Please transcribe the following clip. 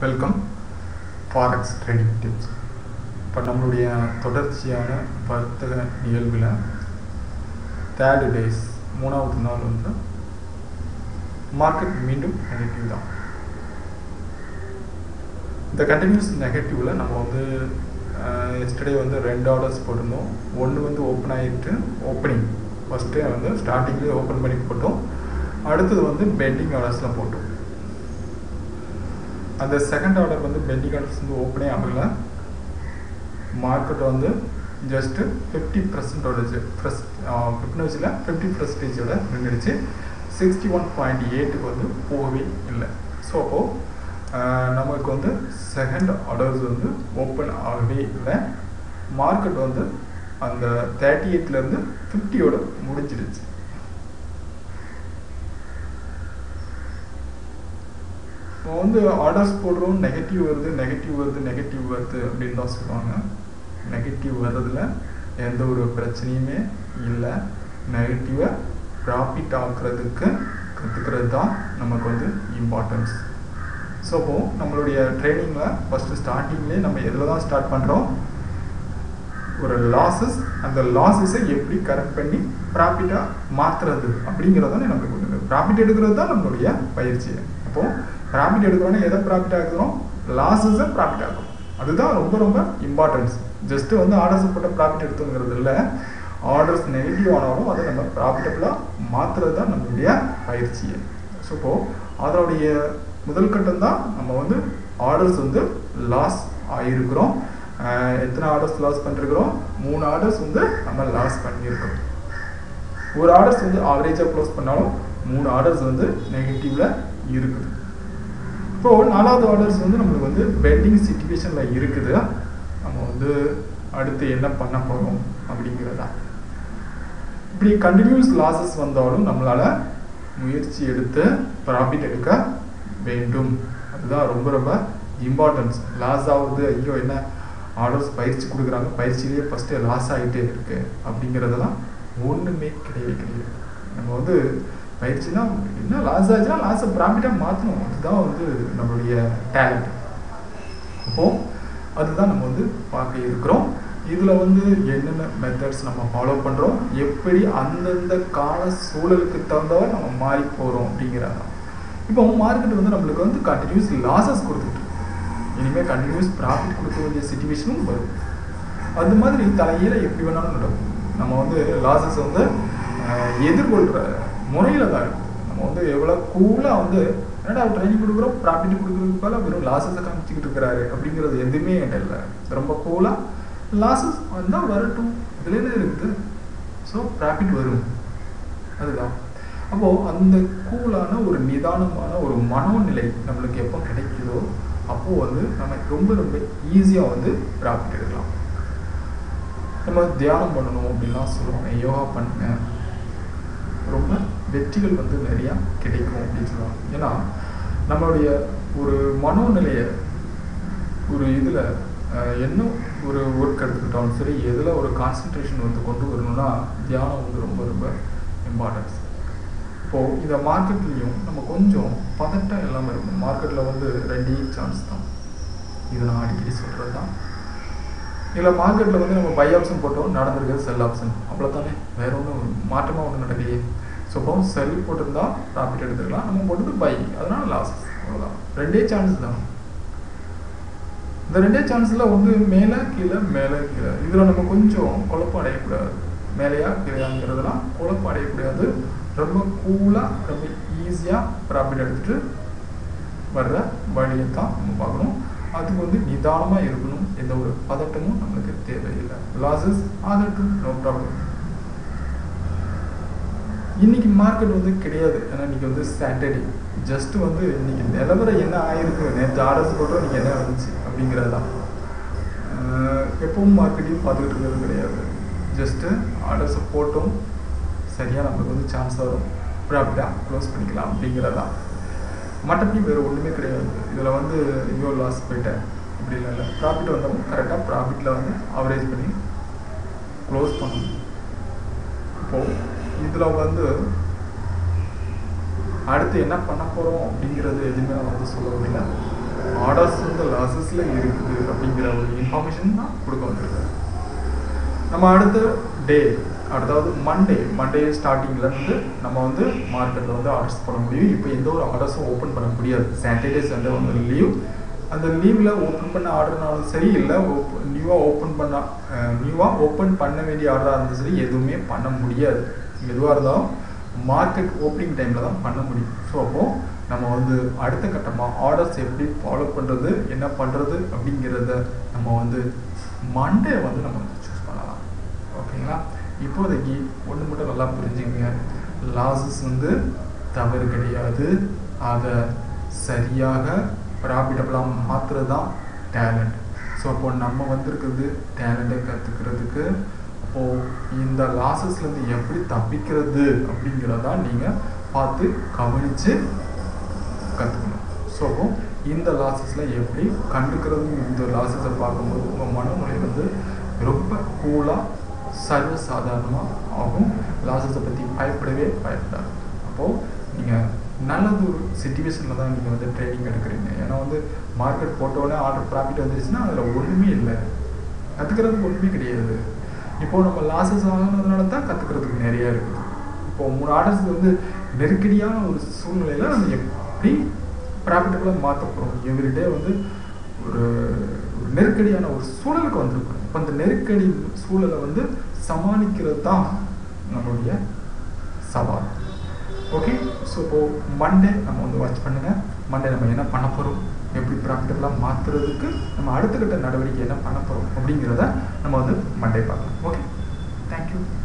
Welcome forex trading tips. இப்போ நம்மளுடைய தொடர்ச்சியான வர்த்தக நிகழ்வில் தேர்டு டேஸ் மூணாவது நாள் வந்து மார்க்கெட் மீண்டும் நெகட்டிவ் தான். இந்த கண்டினியூஸ் நெகட்டிவில் நம்ம வந்து எஸ்டர்டே வந்து 2 ஆர்டர்ஸ் போட்டிருந்தோம். ஒன்று வந்து ஓப்பன் ஆகிட்டு ஓப்பனிங் ஃபஸ்ட்டே வந்து ஸ்டார்டிங்லேயே ஓப்பன் பண்ணி போட்டோம். அடுத்தது வந்து பெண்டிங் ஆர்டர்ஸ்லாம் போட்டோம். அந்த செகண்ட் ஆர்டர் வந்து பெண்டிங் ஆர்டர்ஸ் வந்து ஓப்பனே ஆகல. மார்க்கெட் வந்து ஜஸ்ட்டு 50% ஃபிப்னோச்சியில் 50% நின்றுடுச்சு. 61.8 வந்து போகவே இல்லை. ஸோ அப்போது நமக்கு வந்து செகண்ட் ஆர்டர்ஸ் வந்து ஓப்பன் ஆகவே இல்லை. மார்க்கெட் வந்து அந்த 38லேருந்து 50யோட முடிஞ்சிடுச்சு. இப்போ வந்து ஆர்டர்ஸ் போடுறோம், நெகட்டிவ் வருது அப்படின்னு தான் சொல்லுவாங்க. நெகட்டிவ் வர்றதுல எந்த ஒரு பிரச்சனையுமே இல்லை. நெகட்டிவை ப்ராஃபிட் ஆக்குறதுக்கு கற்றுக்கிறது தான் நமக்கு வந்து இம்பார்ட்டன்ஸ். ஸோ அப்போது நம்மளுடைய ட்ரேடிங்கில் ஃபஸ்ட்டு ஸ்டார்டிங்லேயே நம்ம எதில் தான் ஸ்டார்ட் பண்ணுறோம், ஒரு லாஸஸ், அந்த லாஸஸை எப்படி கரெக்ட் பண்ணி ப்ராஃபிட்டாக மாற்றுறது அப்படிங்கிறதானே நம்மளுக்கு ஒன்று. ப்ராஃபிட் எடுக்கிறது தான் நம்மளுடைய பயிற்சி. அப்போது ப்ராஃபிட் எடுக்கிறோன்னா எதை ப்ராஃபிட் ஆகுறோம், லாஸஸை ப்ராஃபிட் ஆகும். அதுதான் ரொம்ப ரொம்ப இம்பார்ட்டன்ஸ். ஜஸ்ட்டு வந்து ஆர்டர்ஸ் போட்ட ப்ராஃபிட் எடுத்துங்கிறது இல்லை. ஆர்டர்ஸ் நெகட்டிவ் ஆனாலும் அதை நம்ம ப்ராஃபிட்டபுளாக மாற்றுறது தான் நம்மளுடைய பயிற்சியை. ஸோ இப்போது அதனுடைய முதல் கட்டம் தான் நம்ம வந்து ஆர்டர்ஸ் வந்து லாஸ் ஆகிருக்கிறோம். எத்தனை ஆர்டர்ஸ் லாஸ் பண்ணிருக்கிறோம், 3 ஆர்டர்ஸ் வந்து நம்ம லாஸ் பண்ணியிருக்கிறோம். ஒரு ஆர்டர்ஸ் வந்து ஆவரேஜாக க்ளோஸ் பண்ணாலும் 3 ஆர்டர்ஸ் வந்து நெகட்டிவில் இருக்குது. இப்போது 4வது ஆர்டர்ஸ் வந்து நம்மளுக்கு வந்து பெண்டிங் சிச்சுவேஷனில் இருக்குது. நம்ம வந்து அடுத்து என்ன பண்ண போகிறோம் அப்படிங்கிறதா. இப்படி கண்டினியூஸ் லாஸஸ் வந்தாலும் நம்மளால் முயற்சி எடுத்து ப்ராஃபிட் எடுக்க வேண்டும். அதுதான் ரொம்ப ரொம்ப இம்பார்ட்டன்ஸ். லாஸ் ஆகுது, ஐயோ என்ன ஆர்டர்ஸ் பயிற்சி கொடுக்குறாங்க, பயிற்சியிலேயே ஃபஸ்ட்டு லாஸ் ஆகிட்டே இருக்கு அப்படிங்கிறதெல்லாம் ஒன்றுமே கிடையாது. நம்ம வந்து பயிற்சினா என்ன லாஸ் ஆச்சுன்னா லாஸை ப்ராஃபிட்டாக மாற்றணும். அதுதான் வந்து நம்மளுடைய டேலண்ட். அப்போது அதுதான் நம்ம வந்து பார்க்க இருக்கிறோம். இதில் வந்து என்னென்ன மெத்தட்ஸ் நம்ம ஃபாலோ பண்ணுறோம், எப்படி அந்தந்த கால சூழலுக்கு தகுந்தவரை நம்ம மாறி போகிறோம் அப்படிங்கிறாங்க. இப்போ மார்க்கெட் வந்து நம்மளுக்கு வந்து கண்டினியூஸ் லாஸஸ் கொடுத்துட்டு இனிமேல் கண்டினியூஸ் ப்ராஃபிட் கொடுக்க வேண்டிய சிச்சுவேஷனும் வரும். அது மாதிரி தலையில எப்படி வேணாலும் நடக்கும். நம்ம வந்து லாஸஸ் வந்து எதிர்கொள்கிற முறையில் தான் இருக்குது. நம்ம வந்து எவ்வளோ கூலாக வந்து என்னடா ட்ரைனிங் கொடுக்குறோம், ப்ராஃபிட் கொடுக்குறதுக்கு போல வெறும் லாஸஸை காமிச்சிக்கிட்டு இருக்கிறாரு அப்படிங்கிறது எதுவுமே இல்லை. ரொம்ப கூலாக லாஸஸ் வந்தால் வரட்டும், இதுலேயே இருக்குது. ஸோ ப்ராஃபிட் வரும். அதுதான். அப்போது அந்த கூலான ஒரு நிதானமான ஒரு மனோநிலை நம்மளுக்கு எப்போ கிடைக்குதோ அப்போது வந்து நம்ம ரொம்ப ரொம்ப ஈஸியாக வந்து ப்ராஃபிட் எடுக்கலாம். நம்ம தியானம் பண்ணணும் அப்படின்லாம் சொல்லுவாங்க, யோகா பண்ணுங்க, ரொம்ப வெற்றிகள் வந்து நிறையா கிடைக்கும் அப்படின்னு சொல்லுவாங்க. ஏன்னா நம்மளுடைய ஒரு மனோநிலையை ஒரு இதில் என்ன ஒரு ஒர்க் எடுத்துக்கிட்டாலும் சரி, எதில் ஒரு கான்சன்ட்ரேஷன் வந்து கொண்டு வரணும்னா தியானம் வந்து ரொம்ப ரொம்ப இம்பார்ட்டன்ஸ். இப்போது இந்த மார்க்கெட்லேயும் நம்ம கொஞ்சம் பதட்டம் எல்லாமே இருக்கும். மார்க்கெட்டில் வந்து 2 சான்ஸ் தான். இது நான் அடிக்கடி சொல்கிறது தான். இதில் மார்க்கெட்டில் வந்து நம்ம பை ஆப்ஷன் போட்டோம், நடந்திருக்கிறது செல் ஆப்ஷன், அவ்வளோதானே, வேறு ஒன்றும் மாற்றமாக ஒன்றும் நடக்கலையே. ஸோ இப்போ செல் போட்டிருந்தா ப்ராஃபிட் எடுத்துக்கலாம், நம்ம போட்டது பை, அதனால் லாஸஸ், அவ்வளோதான். 2 சான்ஸ் தான். இந்த 2 சான்ஸில் வந்து மேலே கீழே மேலே கீழே, இதில் நம்ம கொஞ்சம் குழப்பம் அடையக்கூடாது. மேலேயா கீழேங்கிறதுலாம் குழப்பம் அடையக்கூடாது. ரொம்ப கூலாக ரொம்ப ஈஸியாக ப்ராஃபிட் எடுத்துகிட்டு வர்ற வழியை தான் நம்ம பார்க்கணும். அதுக்கு வந்து நிதானமாக இருக்கணும். எந்த ஒரு பதட்டமும் நம்மளுக்கு தேவையில்லை. லாஸஸ் ஆகட்டும், நோ ப்ராப்ளம். இன்னைக்கு மார்க்கெட் வந்து கிடையாது. ஏன்னா இன்றைக்கி வந்து சாட்டர்டே. ஜஸ்ட்டு வந்து இன்றைக்கி நிலவரம் என்ன ஆகிருக்கு, நேற்று ஆர்டர்ஸ் போட்டோம், இன்றைக்கி என்ன வந்துச்சு அப்படிங்கிறது தான். எப்பவும் மார்க்கெட்டையும் பார்த்துக்கிட்டு இருக்கிறது கிடையாது. ஜஸ்ட்டு ஆர்டர்ஸை போட்டோம், சரியாக நம்மளுக்கு வந்து சான்ஸ் வரும், ப்ராஃபிட்டாக க்ளோஸ் பண்ணிக்கலாம் அப்படிங்கிறதான். மற்றபடி வேறு ஒன்றுமே கிடையாது. இதில் வந்து ஐயோ லாஸ் போயிட்டேன் அப்படிலாம் இல்லை. ப்ராஃபிட் வந்தாலும் கரெக்டாக ப்ராஃபிட்டில் வந்து ஆவரேஜ் பண்ணி க்ளோஸ் பண்ணணும். இப்போது இதில் வந்து அடுத்து என்ன பண்ண போகிறோம் அப்படிங்கிறது எதுவுமே நான் வந்து சொல்ல முடியல. ஆர்டர்ஸ் வந்து லாஸஸில் இருக்குது அப்படிங்கிற ஒரு இன்ஃபர்மேஷன் தான் கொடுக்க வந்திருக்காரு. நம்ம அடுத்த டே, அதாவது மண்டே ஸ்டார்டிங்லேருந்து நம்ம வந்து மார்க்கெட்டில் வந்து ஆர்டர்ஸ் பண்ண முடியும். இப்போ எந்த ஒரு ஆர்டர்ஸும் ஓப்பன் பண்ண முடியாது. சாட்டர்டே சண்டே வந்து லீவ். அந்த லீவில் ஓப்பன் பண்ண ஆர்டர்னாலும் சரி, இல்லை நியூவாக ஓப்பன் பண்ண வேண்டிய ஆர்டராக இருந்தாலும் சரி, எதுவுமே பண்ண முடியாது. எதுவாக இருந்தாலும் மார்க்கெட் ஓப்பனிங் டைமில் தான் பண்ண முடியும். ஸோ அப்போது நம்ம வந்து அடுத்த கட்டமாக ஆர்டர்ஸ் எப்படி ஃபாலோ பண்ணுறது, என்ன பண்ணுறது அப்படிங்கிறத நம்ம வந்து மண்டே வந்து நம்ம சூஸ் பண்ணலாம். ஓகேங்களா? இப்போதைக்கு ஒன்று மட்டும் நல்லா புரிஞ்சுங்க, லாஸஸ் வந்து தவறு கிடையாது. அதை சரியாக ப்ராஃபிட்டபிளாக மாற்றுறது தான் டேலண்ட். ஸோ அப்போது நம்ம வந்திருக்கிறது டேலண்ட்டை கற்றுக்கிறதுக்கு. அப்போது இந்த லாஸஸ்லேருந்து எப்படி தப்பிக்கிறது அப்படிங்கிறதா நீங்கள் பார்த்து கவனித்து கற்றுக்கணும். ஸோ அப்போ இந்த லாஸஸில் எப்படி கண்டுக்கிறது, இந்த லாஸஸை பார்க்கும்போது உங்கள் மனநிலை வந்து ரொம்ப கூலாக சர்வசாதாரணமாக ஆகும். லாஸஸை பற்றி பயப்படாது. அப்போது நீங்கள் நல்லது ஒரு சிச்சுவேஷனில் தான் நீங்கள் வந்து ட்ரேடிங் எடுக்கிறீங்க. ஏன்னா வந்து மார்க்கெட் போட்டோன்னே ஆர்டர் ப்ராஃபிட் வந்துருச்சுன்னா அதில் ஒன்றுமே இல்லை, கற்றுக்கிறதுக்கு ஒன்றுமே கிடையாது. இப்போது நம்ம லாஸஸ் ஆகுனதுனால தான் கற்றுக்கிறதுக்கு நிறையா இருக்குது. இப்போது 3 ஆர்டர்ஸ் வந்து நெருக்கடியான ஒரு சூழ்நிலையில் நம்ம எப்படி ப்ராஃபிட்டபுளாக மாற்ற போகிறோம். எவ்ரிடே வந்து ஒரு நெருக்கடியான ஒரு சூழலுக்கு வந்திருக்கணும். இப்போ அந்த நெருக்கடி சூழலை வந்து சமாளிக்கிறது தான் நம்மளுடைய சவால். ஓகே, ஸோ இப்போது மண்டே நம்ம வந்து வாட்ச் பண்ணுங்கள். மண்டே நம்ம என்ன பண்ண போகிறோம், எப்படி ப்ராஃபிட்டபுளாக மாற்றுறதுக்கு நம்ம அடுத்த கட்ட நடவடிக்கை என்ன பண்ண போகிறோம் அப்படிங்கிறத நம்ம வந்து மண்டே பார்க்கலாம். Okay, thank you.